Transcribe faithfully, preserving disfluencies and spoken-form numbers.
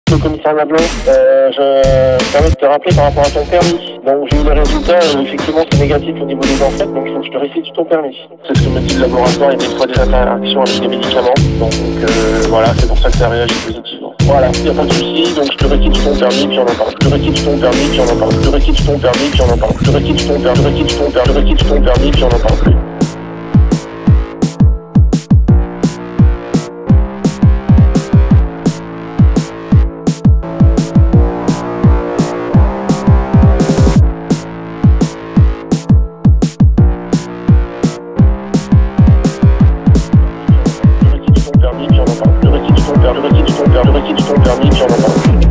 Le commissaire Mablon, euh, je me permets de te rappeler par rapport à ton permis. Donc j'ai eu les résultats, euh, effectivement c'est négatif au niveau des ancêtres, donc il faut que je te récite ton permis. C'est ce que me dit le laboratoire, il y a des fois des interactions avec des médicaments, donc euh, voilà, c'est pour ça que ça réagit positivement. Voilà, il n'y a pas de souci, donc je te récite ton permis, puis on en parle. Je te récite ton permis, puis on en parle. Je te récite ton permis, puis on en parle. Je te récite ton permis, je récite ton permis, je récite ton permis, puis on en parle plus. Le récit de ton permis, puis on en parle. Le récit de ton permis, puis on en parle.